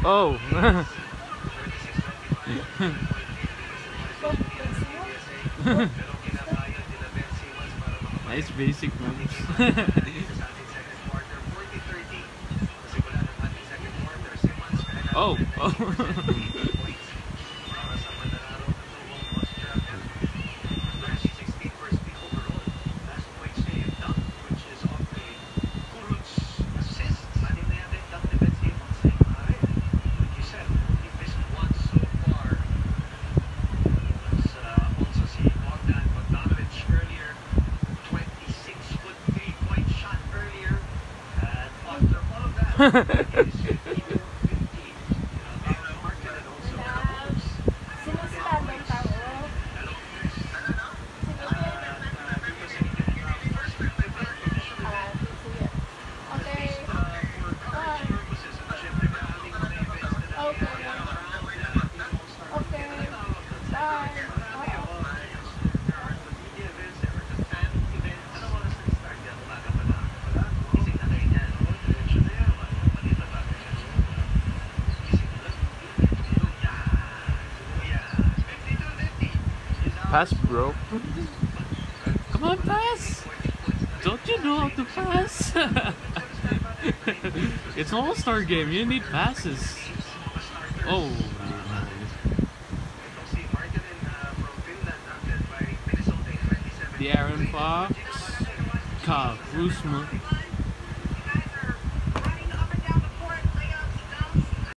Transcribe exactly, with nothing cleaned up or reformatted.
Oh. Nice basic moves. Oh. Oh. Pass, bro. Come on, pass. Don't you know how to pass? It's an all-star game. You need passes. Oh. The Aaron Fox. Kyle Kuzma.